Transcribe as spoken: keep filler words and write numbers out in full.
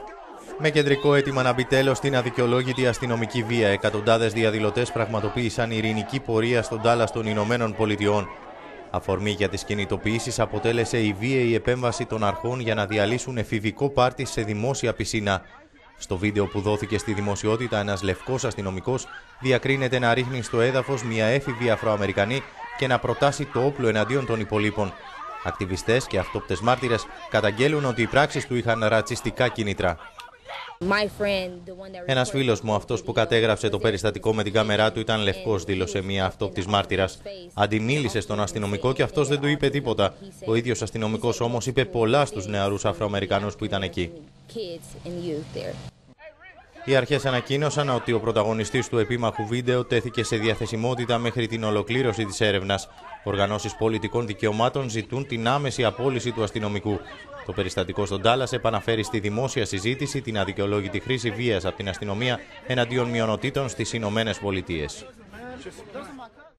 Με κεντρικό αίτημα να μπει τέλος στην αδικαιολόγητη αστυνομική βία, εκατοντάδες διαδηλωτές πραγματοποίησαν ειρηνική πορεία στον Ντάλλας των Ηνωμένων Πολιτειών. Αφορμή για τις κινητοποιήσεις αποτέλεσε η βίαιη επέμβαση των αρχών για να διαλύσουν εφηβικό πάρτι σε δημόσια πισίνα. Στο βίντεο που δόθηκε στη δημοσιότητα, ένας λευκός αστυνομικός διακρίνεται να ρίχνει στο έδαφος μια έφηβη Αφροαμερικανή και να προτάσει το όπλο εναντίον των υπολείπων. Ακτιβιστές και αυτόπτες μάρτυρες καταγγέλουν ότι οι πράξεις του είχαν ρατσιστικά κίνητρα. Ένας φίλος μου, αυτός που κατέγραψε το περιστατικό με την κάμερά του, ήταν λευκός, δήλωσε μία αυτόπτης μάρτυρας. Αντιμίλησε στον αστυνομικό και αυτός δεν του είπε τίποτα. Ο ίδιος αστυνομικός όμως είπε πολλά στους νεαρούς Αφροαμερικανούς που ήταν εκεί. Οι αρχές ανακοίνωσαν ότι ο πρωταγωνιστής του επίμαχου βίντεο τέθηκε σε διαθεσιμότητα μέχρι την ολοκλήρωση της έρευνας. Οργανώσεις πολιτικών δικαιωμάτων ζητούν την άμεση απόλυση του αστυνομικού. Το περιστατικό στον Ντάλλας επαναφέρει στη δημόσια συζήτηση την αδικαιολόγητη χρήση βίας από την αστυνομία εναντίον μειονοτήτων στις Ηνωμένες Πολιτείες.